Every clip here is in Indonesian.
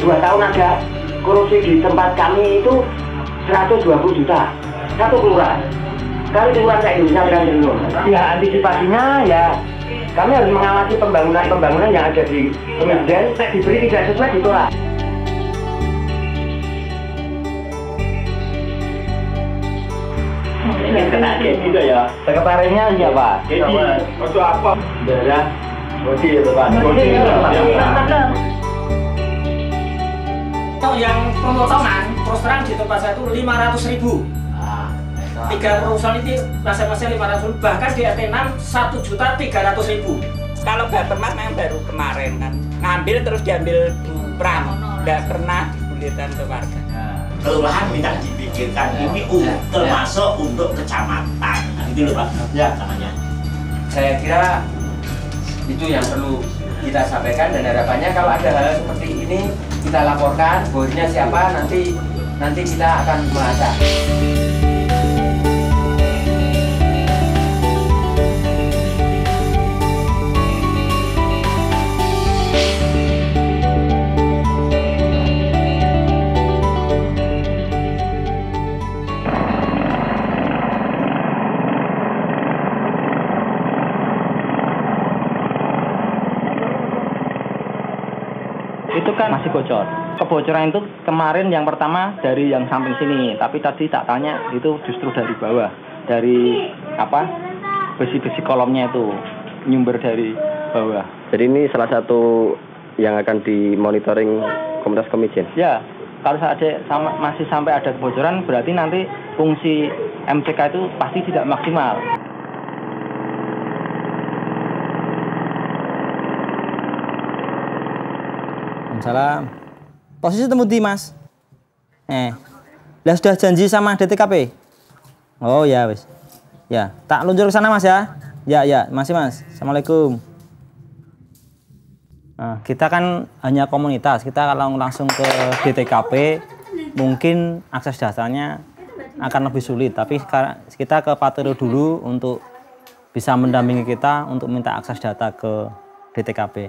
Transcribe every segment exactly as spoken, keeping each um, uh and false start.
dua tahun ada korupsi di tempat kami itu seratus dua puluh juta satu kelurahan. Kali kelurahan kayak Indonesia Medan Triliun. Ya antisipasinya ya kami harus mengawasi pembangunan-pembangunan yang ada di kemudian diberi tidak sesuai ditolak. Ini kena Dedi itu ya. Sekretarisnya siapa? Dedi. Untuk apa? Darah. Bodi itu Pak. Bodi. Yang pemotongan terus terang di tempat saya itu lima ratus ribu. Tiga perusahaan itu masing-masing lima ratus ribu. Bahkan di R T enam satu juta tiga ratus ribu. Kalau Bapemas memang baru kemarin kan ngambil terus diambil Bupram, nggak pernah digulirkan ke warga. Kelurahan minta dipikirkan ini uh, termasuk untuk kecamatan, nah, gitu loh Pak. Ya, namanya. Saya kira itu yang perlu kita sampaikan dan harapannya kalau ada hal seperti ini kita laporkan, bosnya siapa nanti nanti kita akan melacak. Itu kan masih bocor. Kebocoran itu kemarin yang pertama dari yang samping sini, tapi tadi tak tanya itu justru dari bawah, dari apa besi-besi kolomnya itu nyumber dari bawah. Jadi ini salah satu yang akan dimonitoring Komunitas Kemijen. Ya, kalau ada sama, masih sampai ada kebocoran berarti nanti fungsi M C K itu pasti tidak maksimal. Salam. Posisi temu di Mas. Eh. Lah sudah janji sama D T K P? Oh ya wis. Ya, tak luncur ke sana Mas ya. Ya ya, masih Mas. Assalamualaikum. Nah, kita kan hanya komunitas. Kita kalau langsung ke D T K P mungkin akses datanya akan lebih sulit, tapi kita ke Patero dulu untuk bisa mendampingi kita untuk minta akses data ke D T K P.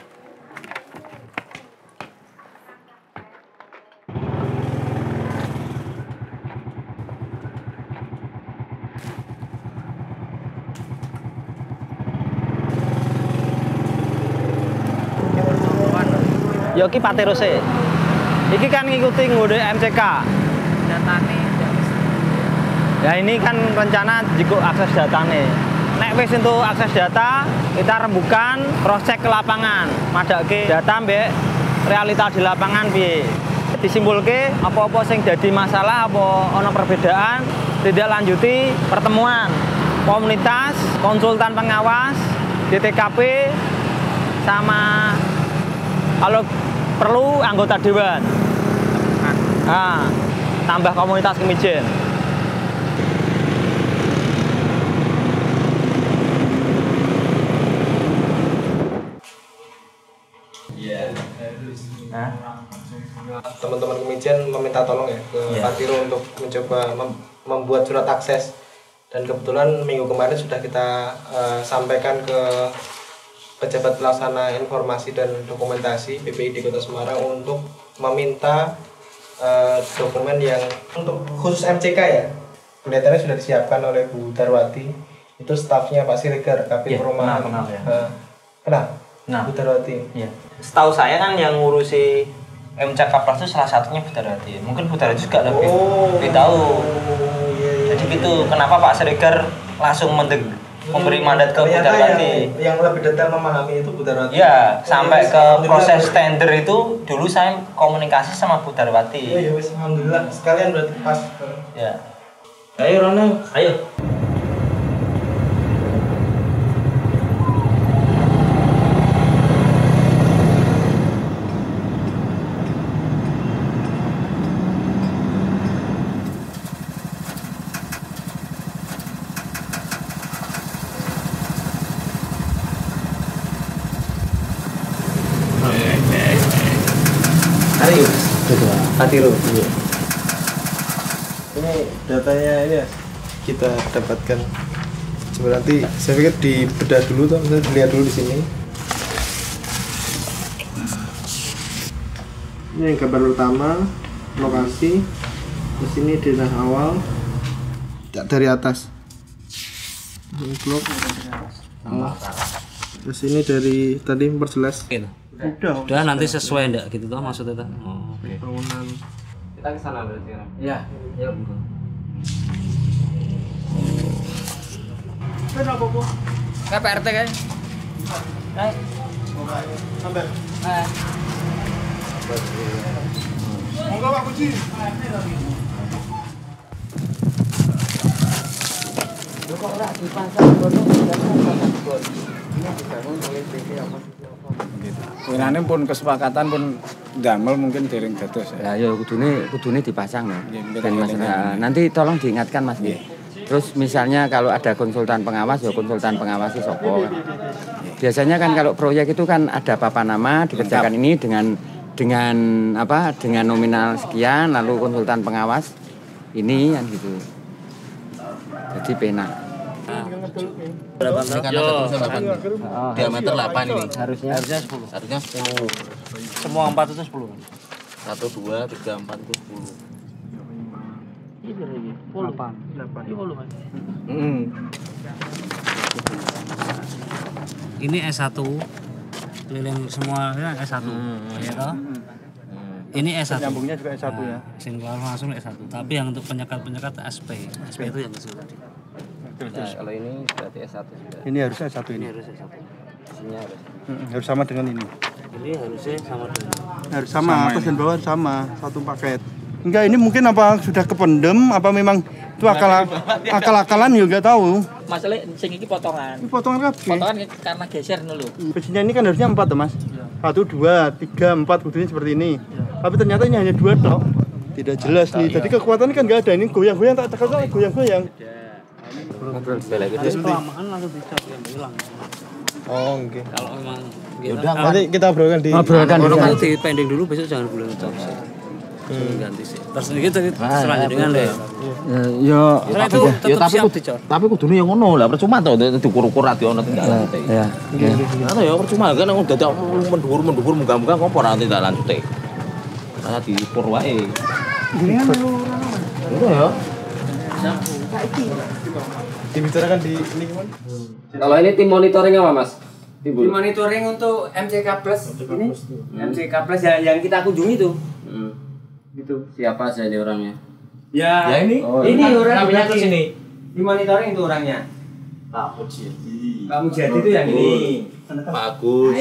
Ya iki Patero sih. Iki kan ngikuti ngode M C K. Datane ya ini kan rencana jika akses datane. Nek wis untuk akses data, kita rembukan cross check ke lapangan. Madake data mbek realita di lapangan piye. Disimpulke apa-apa sing dadi masalah apa ana perbedaan, tidak lanjuti pertemuan komunitas, konsultan pengawas, D T K P sama kalau perlu anggota dewan. Nah, tambah komunitas Kemijen. Iya. Nah, teman-teman Kemijen meminta tolong ya ke yeah. Patiro untuk mencoba mem membuat surat akses, dan kebetulan minggu kemarin sudah kita uh, sampaikan ke pejabat pelaksana informasi dan dokumentasi B P I D Kota Semarang untuk meminta uh, dokumen yang untuk khusus M C K ya. Kelihatannya sudah disiapkan oleh Bu Darwati, itu stafnya Pak Siregar, Kapit yeah, Perumahan. Kenal, kenal ya. Uh, kenal? Nah, Bu Darwati. Iya. Setahu saya kan yang ngurusi M C K Plus itu salah satunya Bu Darwati. Mungkin Bu Darwati juga lebih, oh, lebih tahu. Oh, iya, iya. Jadi gitu, kenapa Pak Siregar langsung mendeg memberi mandat ke Bu Darwati. Yang, yang lebih detail memahami itu Bu Darwati. Ya, sampai ke proses tender itu dulu saya komunikasi sama Bu Darwati. Iya, ya wis, alhamdulillah sekalian berarti pas. Ya. Ayo Rono, ayo. Patiro. Iya. Ini datanya ini ya, kita dapatkan. Coba nanti saya pikir dibedah dulu tuh, kita dilihat dulu di sini. Ini gambar pertama, lokasi. Terus ini denah awal. Dari atas. Ini blok. Oh. Terus ini dari tadi memperjelas. Udah, udah nanti sesuai enggak gitu toh maksudnya toh. Oh, oke. Okay. Bangunan. Kita ke sana berarti kan? Iya, iya betul. Kenapa, Bu? Kayak P R T kan? Hai. Sampai. Hai. Monggo Pak Puji. Lu kok ora dipasang kono ini dibangun oleh P T apa Winane pun kesepakatan pun damel mungkin dereng dados. Ya ya kudune kudune dipasang ya. Dan Mas, ya. nanti tolong diingatkan Mas. Ya. Terus misalnya kalau ada konsultan pengawas ya konsultan pengawas si sopo. Biasanya kan kalau proyek itu kan ada papan nama dikerjakan ini dengan dengan apa? Dengan nominal sekian lalu konsultan pengawas ini kan gitu. Jadi pena. Berapa Yo, diameter delapan ini. Harusnya harusnya sepuluh. Harusnya sepuluh. Semua empat itu sepuluh. satu, dua, tiga, empat itu sepuluh. delapan. delapan. Ini S satu. Keliling semua ya S satu. Ya toh? Ini S satu. Nyambungnya juga S satu ya. Single langsung S satu. Tapi yang untuk penyekat-penyekat S P. S P itu yang kecil tadi. Nah, kalau ini berarti S satu juga. Ini harusnya S satu ini. Ini harus S satu. Isinya harus. Hmm, harus sama dengan ini. Ini harusnya sama dengan. Harus sama, atas dan bawah sama, satu paket. Enggak, ini mungkin apa sudah kependem apa memang itu akal akal-akalan juga tahu. Masalah sing iki potongan. Ini potongan kabeh. Potongan karena geser dulu. Besinya ini kan harusnya empat, Mas. Satu, dua, tiga, empat, kudunya seperti ini. Tapi ternyata ini hanya dua tok. Tidak jelas nih. Jadi kekuatannya kan nggak ada. Ini goyang-goyang tak tekan goyang-goyang. Ngobrol bela gitu. Kelamaan langsung bisa hilang. Oh, oke. Kalau memang Udah, nanti kita obrolkan di Obrolkan di sana. di pending dulu besok jangan bulan top. Hmm. Ganti sih. Terus gitu selanjutnya dengan deh. Yo, Karena itu tetap siap dicor. Tapi kudune yang ngono lah, percuma to dikur-kur ati ono tindakan. ya. Ana ya percuma kan wong dadak mendur-mendur muga-muga ngopo ora tindak lanjute. Ana dikur wae. Ngono ya. dibicarakan di ini gimana? Kalau ini tim monitoring apa, Mas? Tim monitoring untuk M C K Plus ini. M C K Plus yang, yang kita kunjungi itu. Hmm. Gitu. Siapa saja orangnya? Ya, Ya ini. Oh, ini orang namanya di terus ini. Di monitoring itu orangnya. Pak Mujadi. Pak Mujadi itu yang ini. Bagus.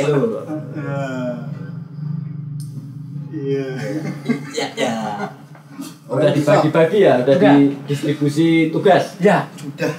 Iya. Ya ya. Udah dibagi-bagi ya, udah, udah didistribusi tugas. Ya, Sudah.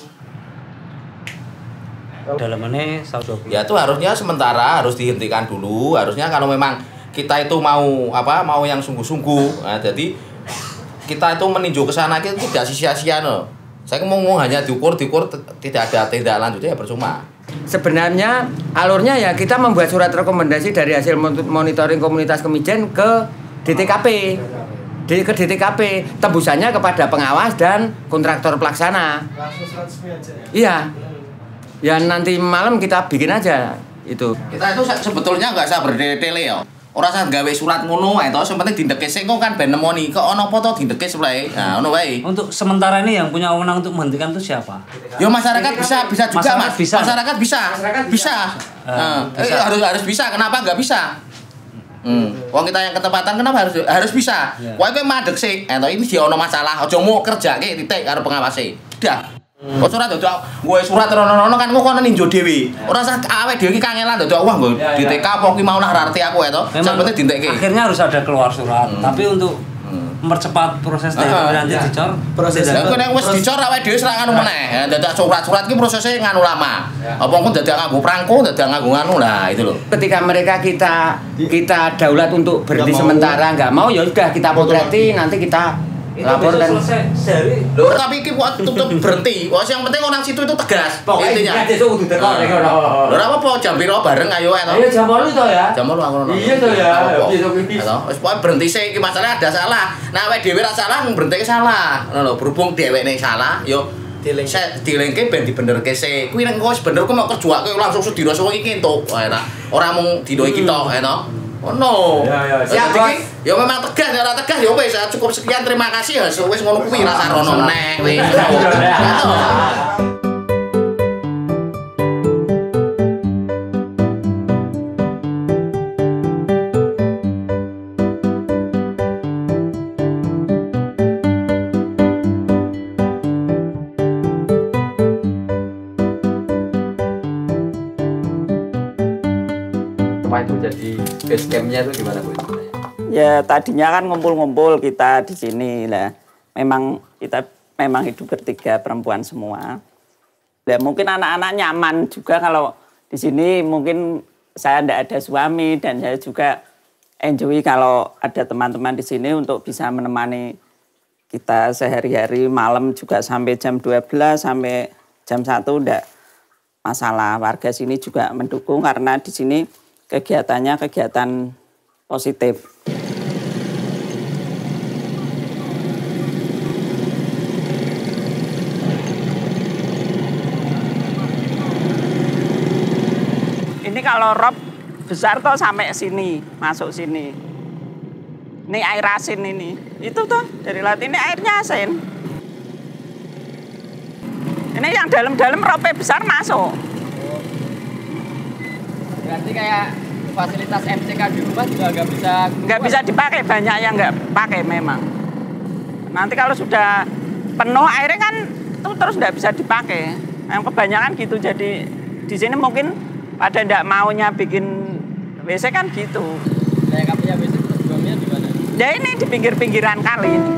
Dalamannya satu. Ya itu harusnya sementara harus dihentikan dulu. Harusnya kalau memang kita itu mau apa mau yang sungguh-sungguh. Nah, jadi kita itu meninjau ke sana itu tidak sia-sia no. Saya ngomong hanya diukur diukur tidak ada tindak lanjutnya ya percuma. sebenarnya alurnya ya kita membuat surat rekomendasi dari hasil monitoring komunitas Kemijen ke D T K P. Di, ke D T K P, tembusannya kepada pengawas dan kontraktor pelaksana. Iya. Ya nanti malam kita bikin aja itu. Kita itu sebetulnya nggak usah berdetele ya. Ora usah gawe surat ngono ae to, sing penting dindeke sing kan ben nemoni. Kok ono apa to dindeke sebelah. Nah, ngono wae. Untuk sementara ini yang punya wewenang untuk menghentikan itu siapa? Ya masyarakat bisa bisa juga, masyarakat Mas. bisa. Masyarakat bisa. Masyarakat bisa. Bisa. Nah, bisa. Eh, harus harus bisa. Kenapa nggak bisa? Hmm. Wong kita yang ketepatan kenapa harus harus bisa? Yeah. Kowe kowe madeg sih. Eh ini dia ono masalah. Aja mau kerjake titik karo pengawase. Dah. Kok surat dadak gue surat rono-rono kan kok kono ninjo dhewe. Ora usah awake dhewe iki kangelan dadak wah nggo D T K apa ki mau lah arti aku ya to. Sing penting dintekke. Akhirnya harus ada keluar surat. Hmm. Tapi untuk mempercepat proses dari nanti ya. dicor Proses ya kowe nek wis dicor awake dhewe ora nganu meneh. Dadak surat-surat ki prosesnya nganu lama. Apa kok dadak nganggo prangko, dadak nganggo nganu lah itu lho. Ketika mereka kita kita daulat untuk berhenti sementara nggak mau ya udah kita potreti nanti kita laporkan. Sehari. Loh, tapi iki buat tutup berhenti. Wah, yang penting orang situ itu tegas. Pokoknya itu kudu tekor nek ora. Lho, ora apa jam piro bareng ayo ae to. Ayo jam delapan to ya. Jam delapan aku ngono. Iya to ya. Gitu. Wis pokoke berhenti sih iki masalah ada salah. Nah, awake dhewe ra salah berhenti salah. Ngono lho, berhubung dheweke salah, yo dileng dilengke ben dibenerke sih. Kuwi nek wis bener ku mau kerja kowe langsung sedina suwe iki entuk. Ora ora mung dino iki tok, ya to. Oh no. Ya ya. Ya iki ya memang tegas ya ora tegas ya wis cukup sekian terima kasih ya wis ngono kuwi ra sarono neh wis. Itu jadi base campnya itu gimana Bu? Ya tadinya kan ngumpul-ngumpul kita di sini lah. Memang kita memang hidup bertiga perempuan semua. Ya mungkin anak-anak nyaman juga kalau di sini mungkin saya tidak ada suami dan saya juga enjoy kalau ada teman-teman di sini untuk bisa menemani kita sehari-hari malam juga sampai jam dua belas sampai jam satu enggak masalah. Warga sini juga mendukung karena di sini kegiatannya kegiatan positif. Ini kalau rob besar tuh sampai sini, masuk sini. Ini air asin ini. Itu tuh dari laut ini airnya asin. Ini yang dalam-dalam robnya besar masuk. Berarti kayak fasilitas M C K di rumah juga nggak bisa nggak bisa dipakai, banyak yang nggak pakai memang. Nanti kalau sudah penuh airnya kan tuh terus nggak bisa dipakai. Yang kebanyakan gitu, jadi di sini mungkin pada nggak maunya bikin W C kan gitu. Kayak nggak punya W C terus buangnya di mana? Ya ini di pinggir-pinggiran kali ini.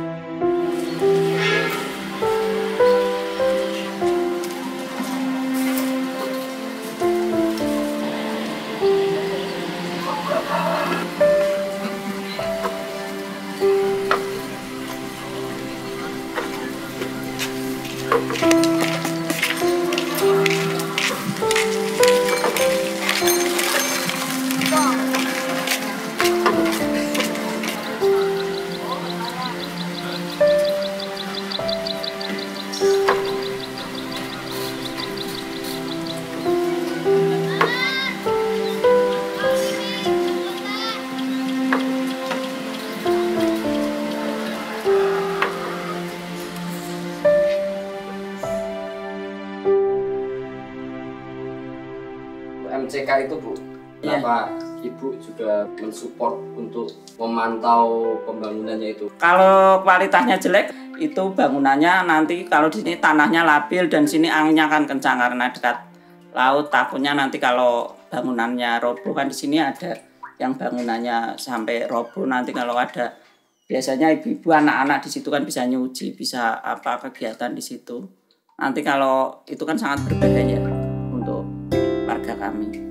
M C K itu Bu, kenapa ya. Ibu juga mensupport untuk memantau pembangunannya itu? Kalau kualitasnya jelek, itu bangunannya nanti kalau di sini tanahnya labil dan sini anginnya akan kencang karena dekat laut. Takutnya nanti kalau bangunannya roboh, kan di sini ada yang bangunannya sampai roboh. Nanti kalau ada, biasanya ibu-ibu anak-anak di situ kan bisa nyuci, bisa apa kegiatan di situ. Nanti kalau itu kan sangat berbahaya untuk warga kami.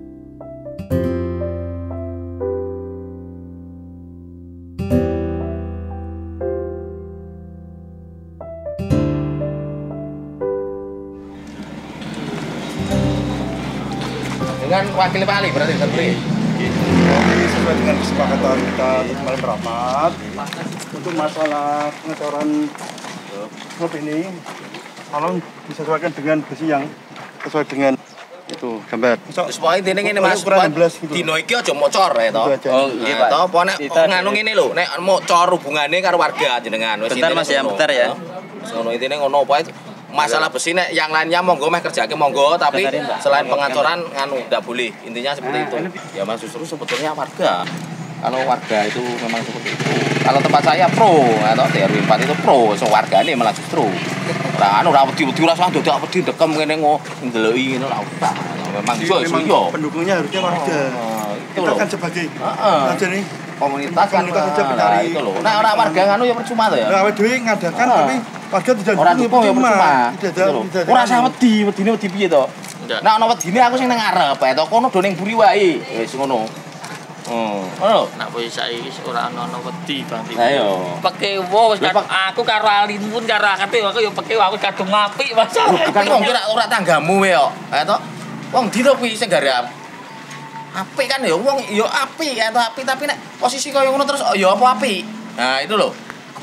Dengan wakil Pali berarti terpilih. Ini sesuai dengan kesepakatan kita kemarin rapat untuk masalah pengecoran klub ini, tolong disesuaikan dengan besi yang sesuai dengan itu gambar. Terus pokoke intine ngene Mas, dino iki aja mocor ya to. Oh nggih Pak. To apa nek nganu ngene lho, nek mocor hubungane karo warga jenengan wis intine Mas ya, bentar ya. Ngono intine ngono pokoke masalah besi nek yang lainnya monggo meh kerjake monggo, tapi selain pengacoran nganu ndak boleh. Intinya seperti itu. Ya Mas, justru sebetulnya warga. Kalau warga itu memang seperti itu. Kalau tempat saya pro, atau T R W empat itu pro, so wargane malah justru ora anu ora wedi-wedi ora usah dadak wedi dekem ngene ngo ndeloki ngono ora usah. Memang iso iso yo. Pendukungnya harusnya warga. Itu kita kan sebagai aja nih komunitas kan kita saja mencari itu loh. Nah orang warga nganu ya percuma tuh ya. Nah awake dhewe ngadakan tapi warga tidak ora dukung ya percuma. Ora usah wedi, wedine wedi piye to? Nah ana wedine aku sing nang ngarep ae to, kono do ning buri wae. Wis ngono. Oh, ngono. Nak wis saiki ora ana wedi Bang. Ayo. Pekewo wis aku karo Alimun karo akate aku ya pekewo aku kadung apik Mas. Kan wong kira ora tanggamu wae kok. Ae to. Wong ndi to kuwi sing garap? Apik kan ya wong ya apik ya to apik tapi nek posisi kaya ngono terus ya apa apik. Nah, itu loh.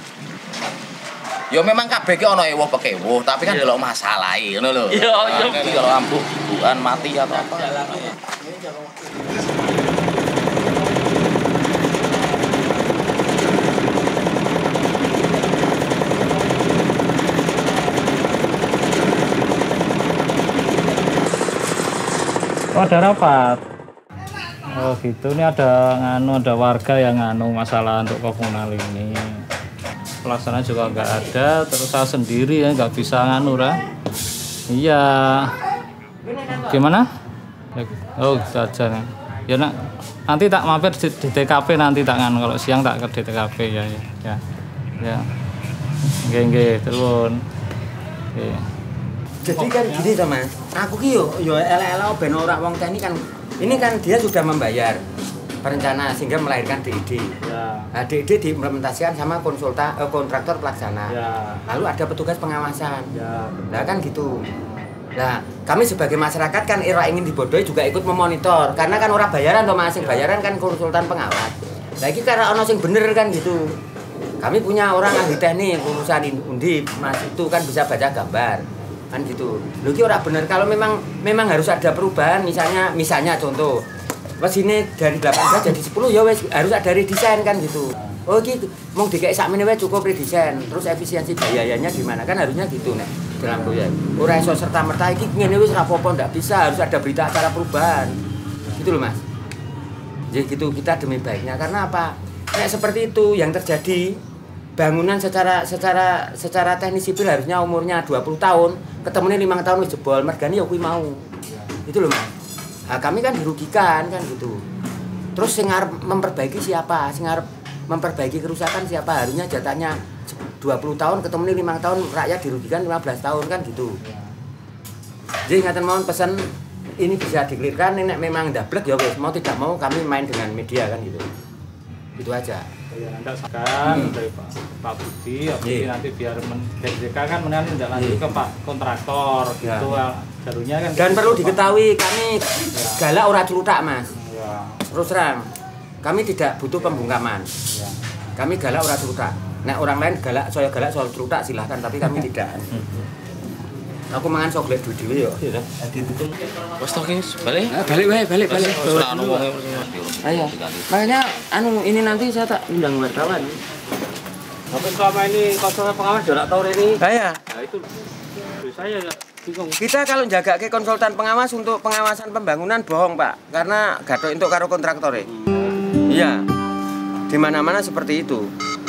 Ya memang kabeh ki ana ewuh pekewo, tapi kan delok masalah e ngono lho. Iya, iya. Kalau ambruk, bukan mati atau apa. Oh, ada rapat. Oh gitu, ini ada nganu, ada warga yang nganu masalah untuk komunal ini. Pelaksana juga nggak ada, terus saya sendiri ya nggak bisa nganu lah. Iya. Gimana? Oh, saja. Ya nak, nanti tak mampir di, di T K P nanti tak nganu, kalau siang tak ke di T K P ya ya. Ya. Ya. Nggih nggih, turun. Oke. Jadi kan gini toh Mas, aku ki yo yo elek-elek ben ora wong teknik kan. Ini kan dia sudah membayar perencana sehingga melahirkan D I D. Ya. Nah, D I D diimplementasikan sama konsultan eh, kontraktor pelaksana. Ya. Lalu ada petugas pengawasan. Ya. Nah kan gitu. Nah, kami sebagai masyarakat kan ira ingin dibodohi juga ikut memonitor karena kan orang bayaran toh Mas, sing bayaran kan konsultan pengawas. Nah iki karena ono sing bener kan gitu. Kami punya orang ahli teknik urusan Undip, Mas itu kan bisa baca gambar. Kan gitu. Lho iki ora bener kalau memang memang harus ada perubahan misalnya misalnya contoh. Wes ini dari delapan belas jadi sepuluh ya wes harus ada redesign kan gitu. Oh gitu. Mau dikek sakmene wae cukup redesign. Terus efisiensi biayanya gimana? Kan harusnya gitu nek dalam proyek. Ora iso serta-merta iki ngene wis ora apa-apa ndak bisa, harus ada berita acara perubahan. Gitu loh Mas. Jadi gitu kita demi baiknya karena apa? Nek seperti itu yang terjadi bangunan secara secara secara teknis sipil harusnya umurnya dua puluh tahun, ketemunya lima tahun wis jebol, mergane ya kuwi mau. Itu loh Mas. Nah, kami kan dirugikan kan gitu. Terus sing arep memperbaiki siapa? Sing arep memperbaiki kerusakan siapa? Harusnya jatahnya dua puluh tahun, ketemunya lima tahun, rakyat dirugikan lima belas tahun kan gitu. Jadi ngaten mohon pesan ini bisa dikelirkan, nek memang ndablek ya wis, mau tidak mau kami main dengan media kan gitu. Itu aja. Ya, Anda sekarang hmm. dari Pak, Pak Budi, ya, yeah. nanti biar men, D J K kan menanti lanjut yeah. ke Pak kontraktor, yeah. gitu jarunya kan. Dan perlu diketahui kami yeah. galak ora celutak Mas. Yeah. Terus terang, kami tidak butuh pembungkaman. Yeah. Kami galak ora celutak. Nek orang lain galak, soal galak soal celutak silahkan, tapi kami tidak. Aku mangan soglet duwe dhewe yo. Iya. Ditutung. Wes to ki balik. Balik wae, balik balik. Ora ono wong. Ayo. Makanya anu ini nanti saya tak undang wartawan. Tapi selama ini konsultan pengawas jarak tahu ini. Saya. Nah itu saya bingung. Kita kalau jaga ke konsultan pengawas untuk pengawasan pembangunan bohong Pak, karena gathok entuk karo kontraktore. Iya. Di mana-mana seperti itu.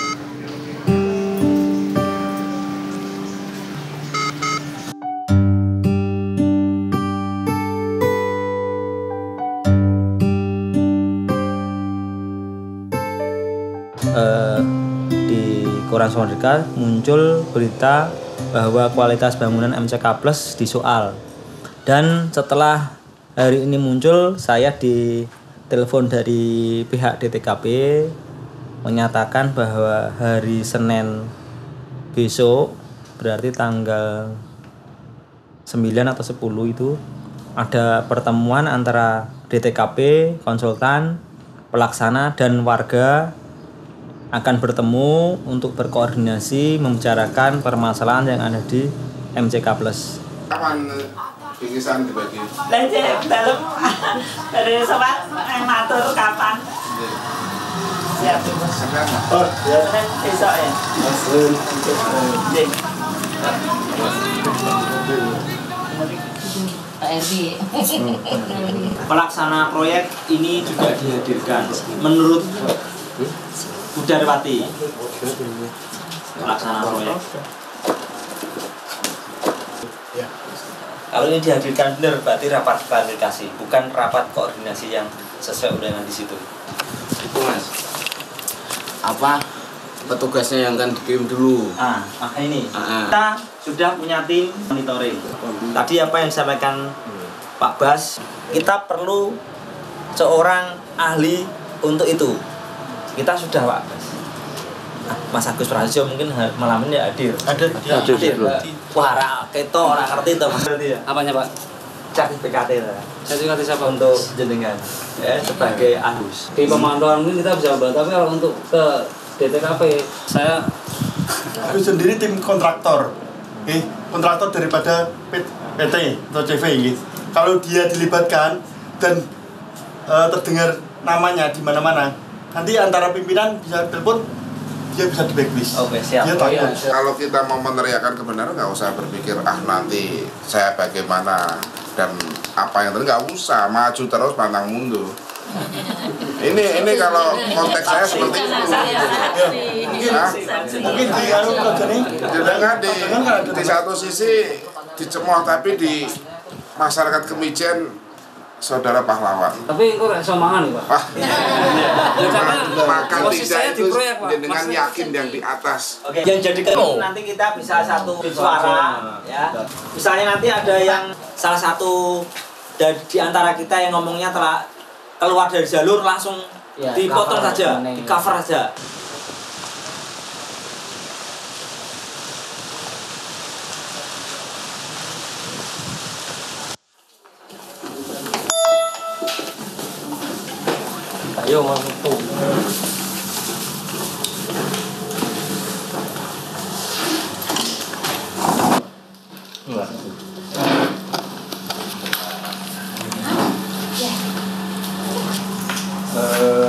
Uh, di Koran Merdeka muncul berita bahwa kualitas bangunan M C K Plus disoal, dan setelah hari ini muncul saya ditelepon dari pihak D T K P menyatakan bahwa hari Senin besok berarti tanggal sembilan atau sepuluh itu ada pertemuan antara D T K P, konsultan, pelaksana dan warga akan bertemu untuk berkoordinasi membicarakan permasalahan yang ada di M C K Plus. Kapan pingsan dibagi? Lanjut dalam dari sobat yang matur kapan? Siap. Oh, ya. Besok ya. Pelaksana proyek ini juga dihadirkan. Menurut Budarwati, pelaksana proyek. Ya. Kalau ini dihadirkan benar berarti rapat klarifikasi, bukan rapat koordinasi yang sesuai undangan di situ. Itu Mas. Apa petugasnya yang akan dikirim dulu? Ah, maka ini. Ah, ah. Kita sudah punya tim monitoring. Tadi apa yang disampaikan Pak Bas, kita perlu seorang ahli untuk itu. Kita sudah Pak Bas. Nah, Mas Agus Prasetyo mungkin malam ini hadir. Ada, ya, hadir. hadir. Wah, ora keto, ora ngerti to Mas. Apanya Pak? Sertifikat itu. Sertifikat siapa? Untuk jenengan. Ya, sebagai ahlus. Di pemantauan ini kita bisa bantu, tapi kalau untuk ke D T K P saya aku sendiri tim kontraktor. Eh, kontraktor daripada P T atau C V gitu. Kalau dia dilibatkan dan uh, terdengar namanya di mana-mana, nanti antara pimpinan bisa telepon, dia bisa di blacklist. Oke, siap. Dia takut. Kalau kita mau meneriakan kebenaran nggak usah berpikir ah nanti saya bagaimana. dan apa yang terjadi, nggak usah maju terus pantang mundur. Ini ini kalau konteks saya seperti itu. Nah, mungkin di anu kerjanya jangan di di satu sisi dicemooh, tapi di masyarakat Kemijen saudara pahlawan. Tapi kok iso mangan Pak? Wah. Ya karena makan posisi tidak saya itu di proyek Pak. dengan yakin yang di atas. Oke, yang jadi oh. nanti kita bisa satu suara ya. Misalnya nanti ada yang salah satu dari di antara kita yang ngomongnya telah keluar dari jalur langsung ya, dipotong cover saja, di cover saja. Ayo masuk tuh. Uh,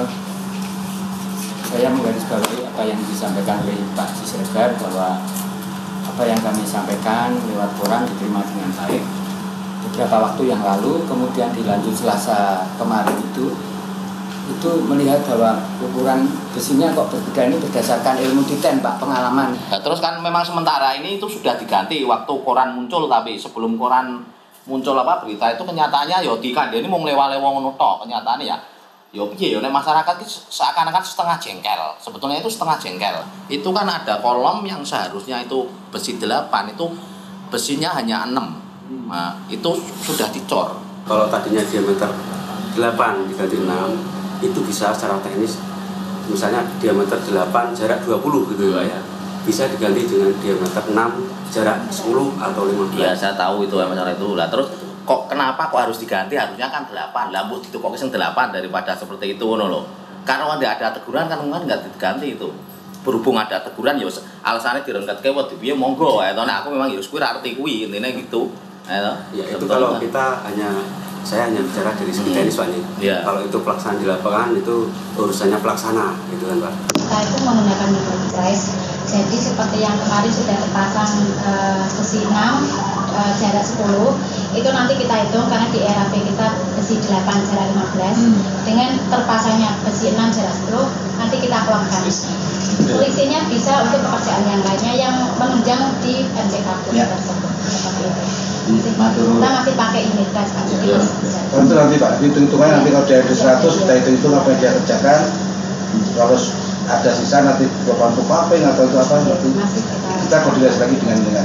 saya menggarisbawahi apa yang disampaikan oleh Pak Cisregar bahwa apa yang kami sampaikan lewat koran diterima dengan baik beberapa waktu yang lalu, kemudian dilanjut Selasa kemarin itu itu melihat bahwa ukuran besinya kok berbeda, ini berdasarkan ilmu titen Pak, pengalaman. Nah, terus kan memang sementara ini itu sudah diganti waktu koran muncul, tapi sebelum koran muncul apa berita itu kenyataannya ya dikandani mau nglewa-lewa ngono tok kenyataannya ya. Ya piye ya nek masyarakat seakan-akan setengah jengkel. Sebetulnya itu setengah jengkel. Itu kan ada kolom yang seharusnya itu besi delapan, itu besinya hanya enam. Nah, itu sudah dicor. Kalau tadinya diameter delapan diganti enam, itu bisa secara teknis misalnya diameter delapan jarak dua puluh gitu ya, ya. Bisa diganti dengan diameter enam jarak sepuluh atau lima belas. Iya, saya tahu itu masalah itu. Lah terus kok kenapa kok harus diganti? Harusnya kan delapan. Lah mbok ditukok sing delapan daripada seperti itu ngono lho. Karena ada ada teguran kan kan enggak diganti itu. Berhubung ada teguran ya alasannya direngketke wae piye monggo wae to. Nek aku memang ya wis kuwi arti kuwi intine gitu. Ya, itu kalau kita hanya saya hanya bicara dari segi teknis Pak. Ya. Kalau itu pelaksanaan di lapangan itu urusannya pelaksana gitu kan Pak. Kita itu menggunakan microprice. Jadi seperti yang kemarin sudah terpasang uh, besi enam uh, jarak sepuluh, itu nanti kita hitung karena di R A P kita besi delapan jarak lima belas hmm. dengan terpasangnya besi enam jarak sepuluh nanti kita klopkan. Selisihnya bisa untuk pekerjaan yang lainnya yang menunjang di M C K plus ya. Tersebut. Seperti itu. Kita masih pakai unit price Pak. Jadi ya. Tentu nanti Pak, hitung-hitungannya nanti kalau dia ada seratus kita hitung-hitung apa yang dia kerjakan. Kalau ada sisa nanti delapan puluh paping atau itu apa nanti kita koordinasi lagi dengan dengan.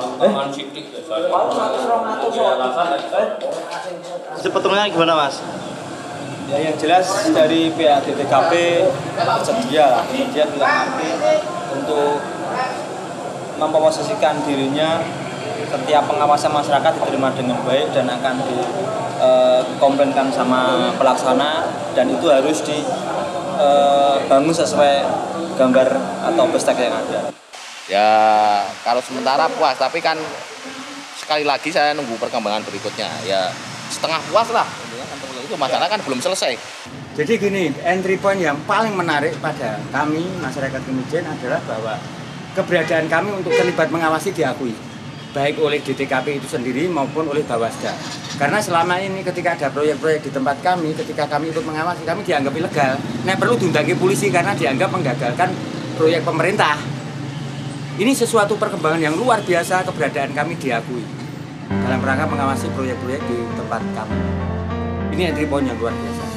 Sebetulnya gimana Mas? Ya yang jelas dari pihak D T K P bersedia lah, dia bilang nanti untuk memposisikan dirinya setiap pengawasan masyarakat diterima dengan baik dan akan dikomplainkan e, sama pelaksana dan itu harus dibangun e, sesuai gambar atau bestek yang ada. Ya kalau sementara puas, tapi kan sekali lagi saya nunggu perkembangan berikutnya. Ya setengah puas lah. Itu masalah kan belum selesai. Jadi gini, entry point yang paling menarik pada kami masyarakat Kemijen adalah bahwa keberadaan kami untuk terlibat mengawasi diakui, baik oleh D T K P itu sendiri maupun oleh Bawasda. Karena selama ini ketika ada proyek-proyek di tempat kami, ketika kami ikut mengawasi, kami dianggap ilegal. Nah perlu diundangi polisi karena dianggap menggagalkan proyek pemerintah. Ini sesuatu perkembangan yang luar biasa, keberadaan kami diakui dalam rangka mengawasi proyek-proyek di tempat kami. Ini entry point yang luar biasa.